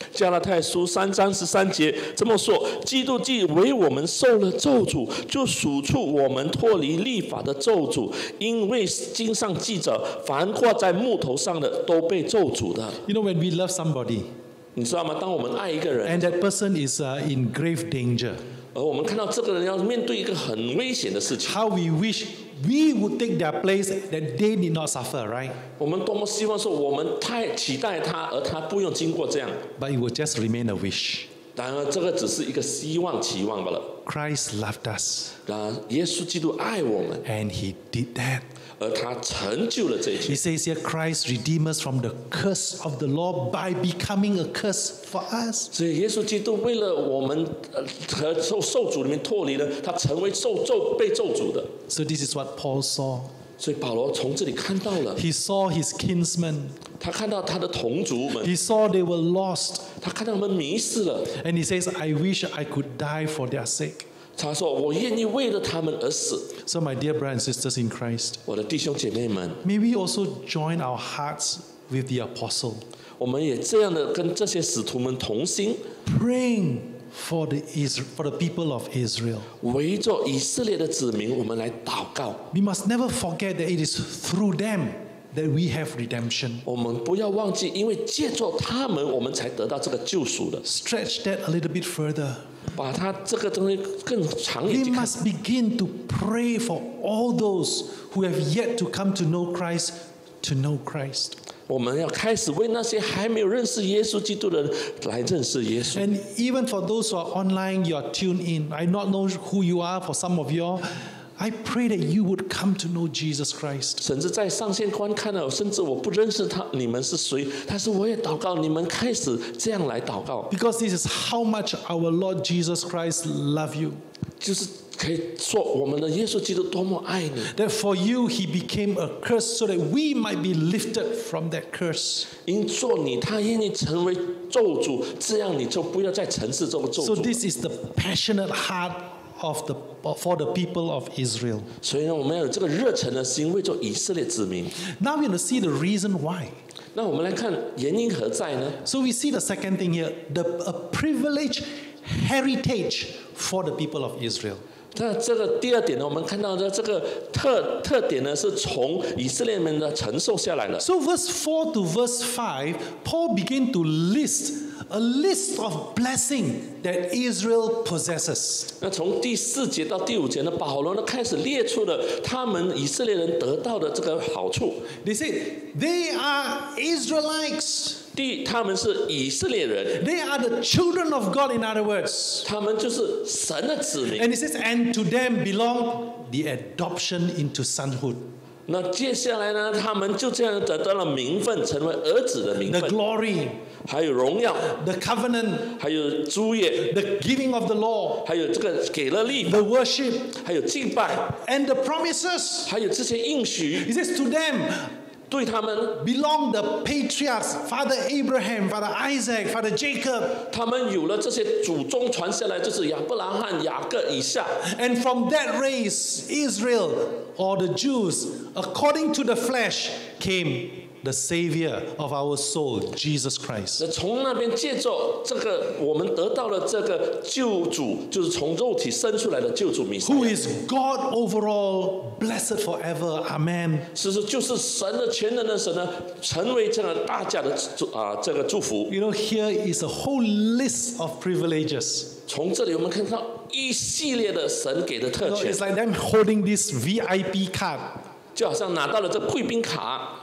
加拉太书三章十三节这么说：基督既为我们受了咒诅，就赎出我们脱离律法的咒诅，因为经上记着，凡挂在木头上的都被咒诅的。 You know, when we love somebody 你知道吗？当我们爱一个人， and that person is uh, in grave danger, 而我们看到这个人要面对一个很危险的事情， how we wish we would take their place that they need not suffer, right? 我们多么希望说，我们太期待他，而他不用经过这样。 But it will just remain a wish. 然而，这个只是一个希望、期望罢了。 Christ loved us 然而，耶稣基督爱我们， and He did that. 而他成就了这一 He 切。 says here, Christ redeemed us from the curse of the law by becoming a curse for us. 所以，耶稣基督为了我们呃和受受主里面脱离了，他成为受咒被咒诅的。 So this is what Paul saw. 所以保罗从这里看到了， He saw his kinsmen. 他看到他的同族们， He saw they were lost. 他看到他们迷失了。 And he says, I wish I could die for their sake. 他说：“我愿意为了他们而死。 So my dear brothers and sisters in Christ, ” 我的弟兄姐妹们， may we also join our hearts with the apostle, 我们也这样的跟这些使徒们同心， praying for the, Isra- for the people of Israel. 围着以色列的子民，我们来祷告。 We must never forget that it is through them that we have redemption. 我们不要忘记，因为借助他们，我们才得到这个救赎的。 Stretch that a little bit further. 把它这个东西更长远 We 去看。 must begin to pray for all those who have yet to come to know Christ to know Christ. 我们要开始为那些还没有认识耶稣基督的人来认识耶稣。 And even for those who are online, you are tuned in. I not know who you are for some of you all. I pray that you would come to know Jesus Christ. 甚至在上线观看的，甚至我不认识他，你们是谁？但是我也祷告，你们开始这样来祷告， Because this is how much our Lord Jesus Christ loves you. 就是可以说我们的耶稣基督多么爱你。 That for you he became a curse so that we might be lifted from that curse. 因做你，他愿意成为咒诅，这样你就不要再承受这个咒 So 诅。 this is the passionate heart of the for the people of Israel. 所以呢，我们要有这个热忱的心，为做以色列子民。 Now we're going to see the reason why. 那我们来看原因何在呢？ So we see the second thing here, the a privileged heritage for the people of Israel. 那这个第二点呢，我们看到的这个特特点呢，是从以色列人的承受下来的。 So verse four to verse five, Paul began to list a list of blessing that Israel possesses. 那从第四节到第五节呢，保罗呢开始列出了他们以色列人得到的这个好处。 They say they are Israelites. 第一，他们是以色列人， They are the children of God, in other words. 他们就是神的子民。 And it says, and to them belong the adoption into sonhood, 那接下来呢，他们就这样得到了名分，成为儿子的名 the 分， glory, 还有荣耀， the covenant, 还有租业， the giving of the law, 还有这个给了律法， the worship, 还有敬拜， and the promises. 还有这些应许， He says, to them 对他们， belong the patriarchs, Father Abraham, Father Isaac, Father Jacob. 他们有了这些祖宗传下来，就是亚伯拉罕、雅各以下。 And from that race, Israel, or the Jews, according to the flesh, came the Savior of our soul, Jesus Christ. 那从那边借着这个，我们得到了这个救主，就是从肉体生出来的救主弥赛 Who 亚， is God over all, blessed forever. Amen. 其实就是神的全能的神呢，成为这个大家的祝啊这个祝福。 You know, here is a whole list of privileges. 从这里我们看到一系列的神给的 You 特 know, 权 it's，like them holding this V I P card. 就好像拿到了这贵宾卡，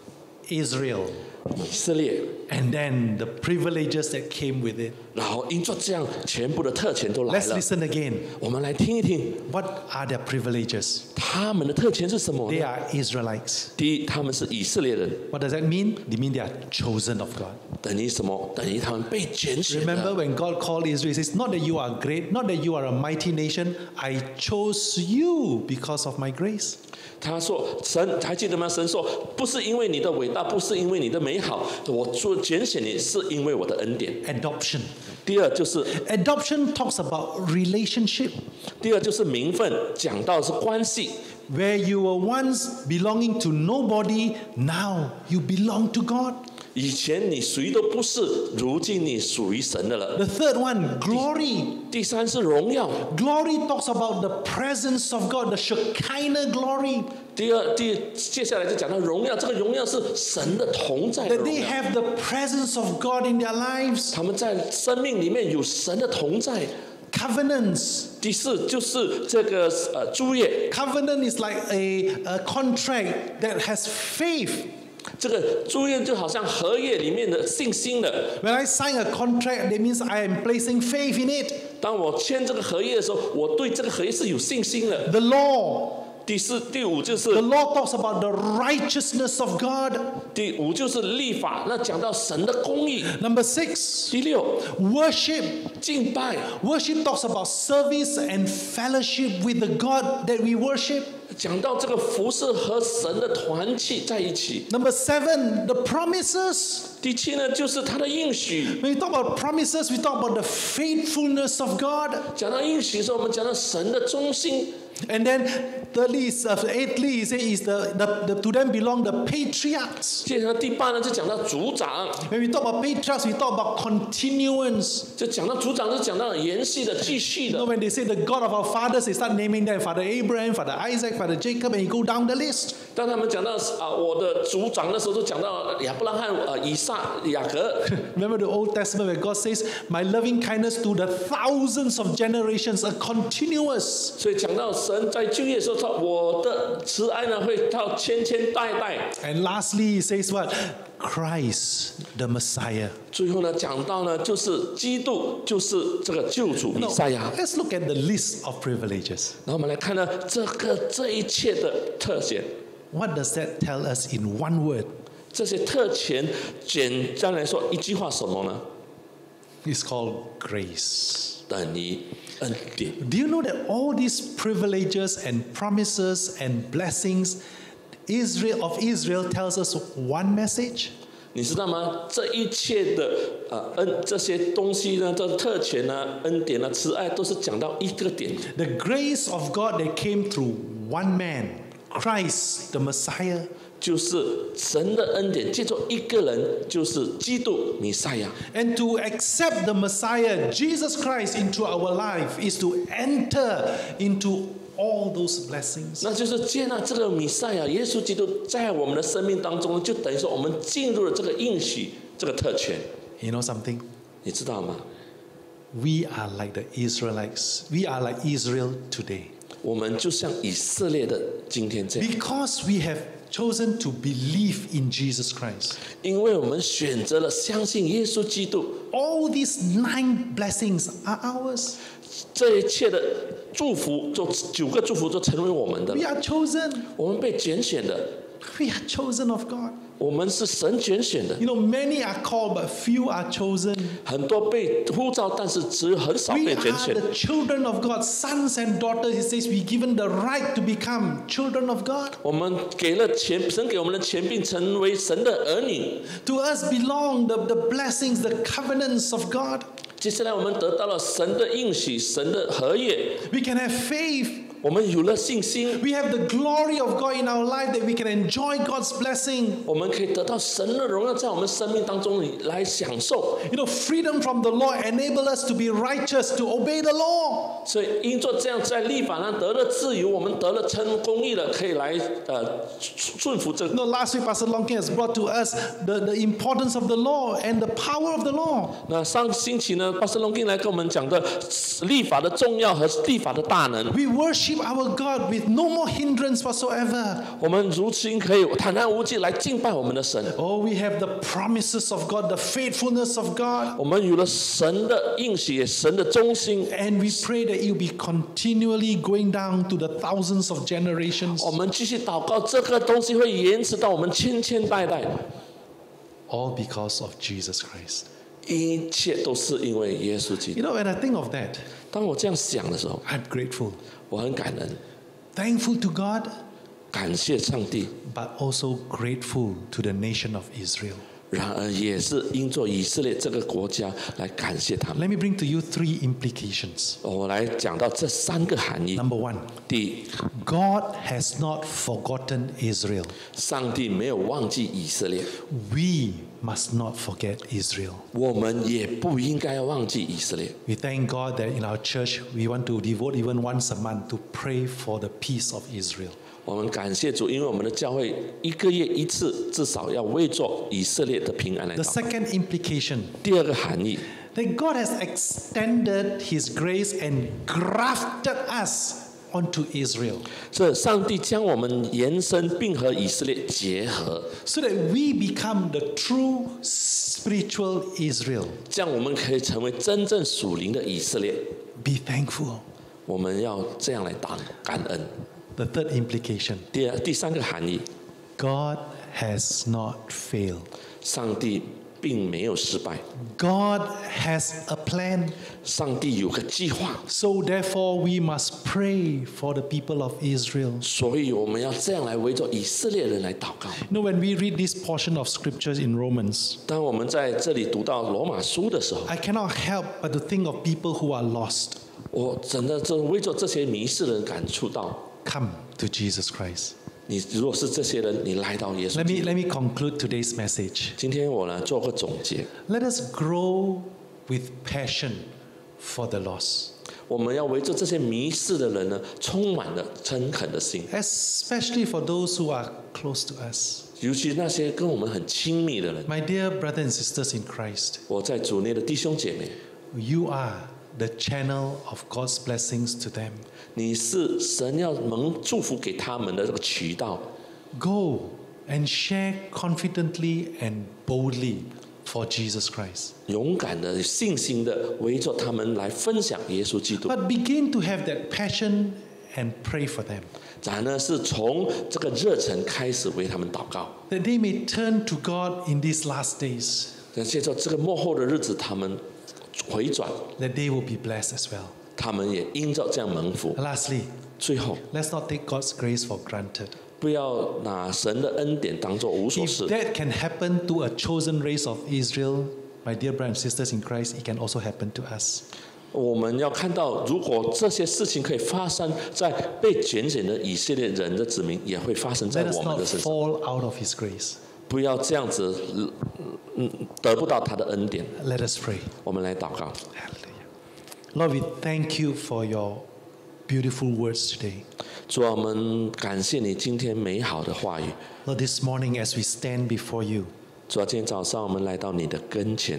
Israel. 以色列， And then the privileges that came with it. 然后因着这样，全部的特权都来 Let's 了。 listen again. 我们来听一听， What are their privileges? 他们的特权是什么 They 呢？ are Israelites. 第一，他们是以色列人， What does that mean? They mean they are chosen of God. 等于什么？等于他们被拣选 Remember 的。 when God called Israel, He says, not that you are great, not that you are a mighty nation, I chose you because of my grace. 他说：“神还记得吗？神说，不是因为你的伟大，不是因为你的美好，我做拣选你，是因为我的恩典。 Adoption. 第二就是， Adoption talks about relationship, 第二就是名分，讲到是关系。 where you were once belonging to nobody, now you belong to God. 以前你谁都不是，如今你属于神的了。 The third one, glory. 第三是荣耀。 Glory talks about the presence of God, the Shekinah glory. 第二，第接下来就讲到荣耀，这个荣耀是神的同在的 That 荣 they 耀。 have the presence of God in their lives. 他们在生命里面有神的同在。 Covenants. 第四就是这个呃租约， Covenant is like a, a contract that has faith. 这个租约就好像合约里面的信心的。 When I sign a contract, that means I am placing faith in it. 当我签这个合约的时候，我对这个合约是有信心的。 The law. 第四、第五就是 The law talks about the righteousness of God. 第五就是立法，那讲到神的公义。 Number six, 第六， worship. 敬拜， Worship talks about service and fellowship with the God that we worship. 讲到这个服侍和神的团契在一起。 Number seven, the promises. 第七呢，就是他的应许。 When we talk about promises, we talk about the faithfulness of God. 讲到应许的时候，我们讲到神的忠心。 And then thirdly, is, uh, eighthly, he says, is the, the, the, to them belong the patriarchs. 接下来第八呢，就讲到族长。 When we talk about patriarchs, we talk about continuance. 就讲到族长，就讲到延续的、继续 You 的 know,。when they say the God of our fathers, they start naming them Father Abraham, Father Isaac, Father Jacob, and you go down the list. 当他们讲到啊，我的族长的时候，就讲到亚伯拉罕、呃以撒、雅各。 Remember the Old Testament where God says, my loving kindness to the thousands of generations are continuous. 所以讲到神在旧约的时候，说我的慈爱呢会到千千代代。 And lastly, he says what? Christ, the Messiah. 最后呢，讲到呢，就是基督，就是这个救主弥 Now, 赛亚。 let's look at the list of privileges. 然后我们来看呢，这个这一切的特权， What does that tell us in one word? 这些特权，简单来说，一句话什么呢？ It's called grace. 等于恩典。 Do you know that all these privileges and promises and blessings Israel of Israel tells us one message? 你知道吗？这一切的呃恩这些东西呢，这特权呢、恩典呢、慈爱，都是讲到一个点。 The grace of God that came through one man, Christ, the Messiah. 就是神的恩典，借着一个人，就是基督弥赛亚。 And to accept the Messiah, Jesus Christ, into our life is to enter into all those blessings. 那就是接纳这个弥赛亚，耶稣基督在我们的生命当中，就等于说我们进入了这个应许，这个特权。 You know something? 你知道吗？ We are like the Israelites. We are like Israel today. 我们就像以色列的今天这样， Because we have chosen to believe in Jesus Christ. 因为我们选择了相信耶稣基督， All these nine blessings are ours. 这一切的祝福，就九个祝福就成为我们的 We。are chosen. 我们被拣选的， We are chosen of God. 我们是神拣选的。 You know, many are called, but few are chosen. 很多被呼召，但是只有很少 We 被拣 are 选。 the children of God, sons and daughters. He says we given the right to become children of God. 我们给了钱，神给我们的钱，并成为神的儿女。 To us belong the, the blessings, the covenants of God. 接下来，我们得到了神的应许，神的合约， We can have faith. 我们有了信心， We have the glory of God in our life that we can enjoy God's blessing. 我们可以得到神的荣耀，在我们生命当中里来享受。 You know, freedom from the law enable us to be righteous, to obey the law. 所以，因着这样，在立法上得了自由，我们得了称公义了，可以来呃顺服这 You know, last week Pastor Longkin has brought to us the, the importance of the law and the power of the law. 那上星期呢，巴斯隆丁来跟我们讲的立法的重要和立法的大能。 We worship our God with no more hindrance whatsoever. 我们如今可以坦然无惧来敬拜我们的神。 Oh, we have the promises of God, the faithfulness of God. 我们有了神的应许，神的忠心。 And we pray that it will be continually going down to the thousands of generations. 我们继续祷告，这个东西会延迟到我们千千代代。 All because of Jesus Christ. 一切都是因为耶稣基督。 You know, when I think of that, 当我这样想的时候， I'm grateful. 我很感恩， Thankful to God, 感谢上帝。 but also grateful to the nation of Israel. 然而，也是因着以色列这个国家来感谢他们。 Let me bring to you three implications. 我来讲到这三个含义。 Number one, 第一， God has not forgotten Israel. 上帝没有忘记以色列， We must not forget Israel. 我们也不应该忘记以色列。 We thank God that in our church we want to devote even once a month to pray for the peace of Israel. 我们感谢主，因为我们的教会一个月一次，至少要为做以色列的平安来 The 祷告。 second implication, 第二个含义， that God has extended His grace and grafted us onto Israel, 这上帝将我们延伸并和以色列结合， so that we become the true spiritual Israel. 这样我们可以成为真正属灵的以色列。 Be thankful. 我们要这样来感感恩。 The third implication, 第二、第三个含义， God has not failed. 上帝并没有失败， God has a plan. 上帝有个计划， So therefore we must pray for the people of Israel. 所以我们要这样来围着以色列人来祷告。 You know, when we read this portion of scriptures in Romans, 当我们在这里读到罗马书的时候， I cannot help but to think of people who are lost. 我真的就为着这些迷失的人感触到， Come to Jesus Christ. 你如果是这些人，你来到耶稣 Let 基 me, 督。 let me conclude today's message. 今天我呢做个总结， Let us grow with passion for the lost, 我们要围着这些迷失的人呢，充满了诚恳的心， especially for those who are close to us. 尤其那些跟我们很亲密的人。 My dear brothers and sisters in Christ, 我在主内的弟兄姐妹， you are the channel of God's blessings to them. 你是神要蒙祝福给他们的这个渠道。 Go and share confidently and boldly for Jesus Christ. 勇敢的、信心的围着他们来分享耶稣基督。 But begin to have that passion and pray for them, 然而是从这个热忱开始为他们祷告。 that they may turn to God in these last days, 那借着这个末后的日子，他们回转， that they will be blessed as well. 他们也因着这样蒙福。 Lastly, 最后， let's not take God's grace for granted. 不要拿神的恩典当作无所 If 事。 that can happen to a chosen race of Israel, my dear brothers and sisters in Christ, it can also happen to us. 我们要看到，如果这些事情可以发生在被拣选的以色列人的子民，也会发生在 Let us 我们 not 的身上。 fall out of His grace. 不要这样子，嗯，得不到他的恩典。 Let us pray. 我们来祷告。 Hallelujah. Lord, we thank you for your beautiful words today. 主啊，我们感谢你今天美好的话语。 Lord, this morning as we stand before you, 主啊，今天早上我们来到你的跟前。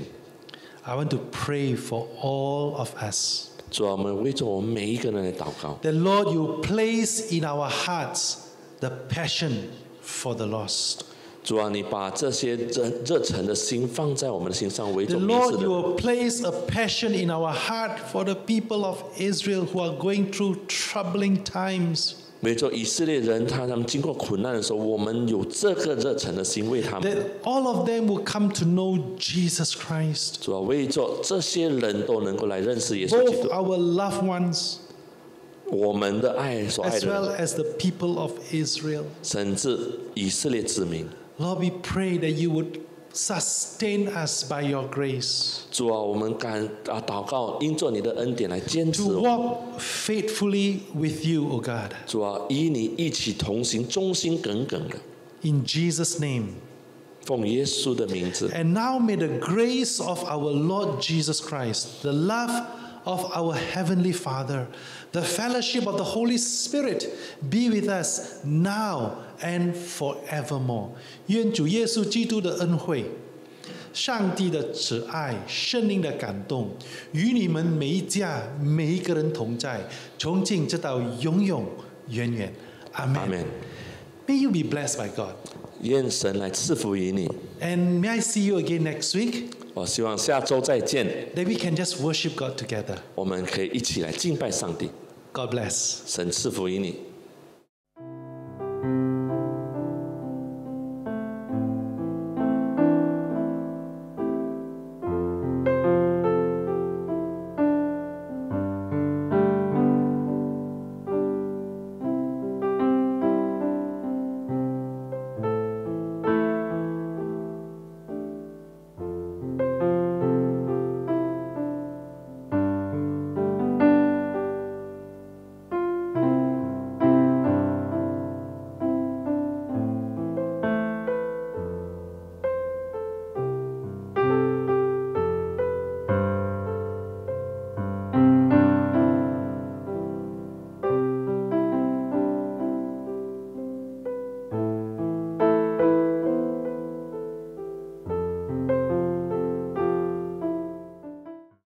I want to pray for all of us. 主啊，我们为着我们每一个人来祷告。 That Lord, you place in our hearts the passion for the lost. 主啊，你把这些热热忱的心放在我们的心上，为 The 着迷失 Lord, 的 you 人。 will place a passion in our heart for the people of Israel who are going through troubling times. 为着以色列人，他他们经过苦难的时候，我们有这个热忱的心为他们。 That all of them will come to know Jesus Christ. 主啊，为着这些人都能够来认识耶稣基 Both 督， our loved ones 我们的爱所爱 as 的 well 人， as the people of Israel. 甚至以色列子民。 Lord, we pray that you would sustain us by your grace 主啊，我们感啊祷告，因着你的恩典来坚持 to 我们。 walk faithfully with you, O God. 主啊，与你一起同行，忠心耿耿的， In Jesus' name. 奉耶稣的名字。 And now may the grace of our Lord Jesus Christ, the love of our Heavenly Father, the fellowship of the Holy Spirit be with us now and forevermore. 愿主耶稣基督的恩惠、上帝的慈爱、圣灵的感动，与你们每一家每一个人同在，从今直到永永远远。Amen. Amen. May you be blessed by God. 愿神来赐福于你。 And may I see you again next week? 我希望下周再见， That we can just worship God together. 我们可以一起来敬拜上帝。 God bless. 神赐福于你。